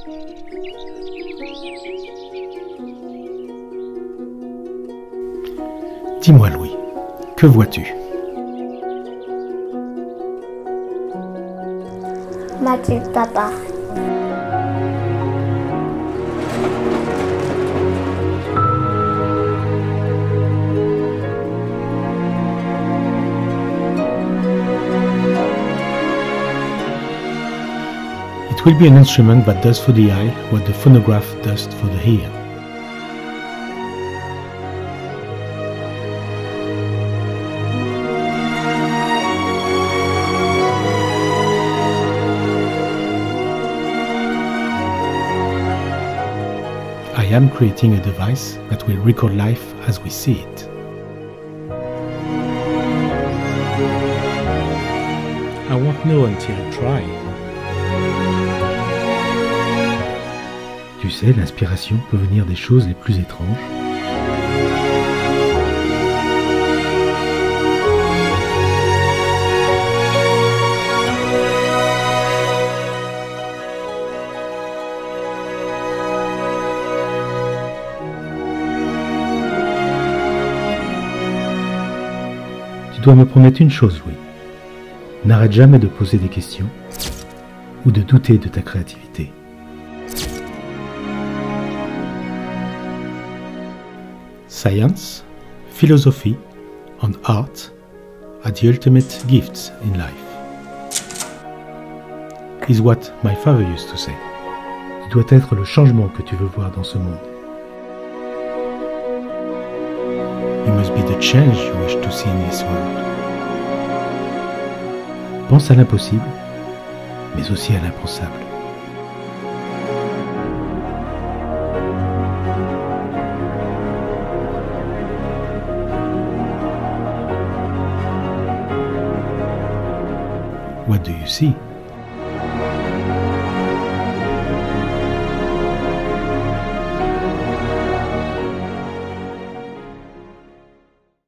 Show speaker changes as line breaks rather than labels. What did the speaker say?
Dis-moi Louis, que vois-tu?
Magic Papa.
It will be an instrument that does for the eye what the phonograph does for the ear. I am creating a device that will record life as we see it.
I won't know until I try.
Tu sais, l'inspiration peut venir des choses les plus étranges. Tu dois me promettre une chose, Louis. N'arrête jamais de poser des questions ou de douter de ta créativité. Science, philosophy, and art are the ultimate gifts in life. Is what my father used to say. Tu dois être le changement que tu veux voir dans ce monde. You must be the change you wish to see in this world. Pense à l'impossible, mais aussi à l'impensable. What do you see?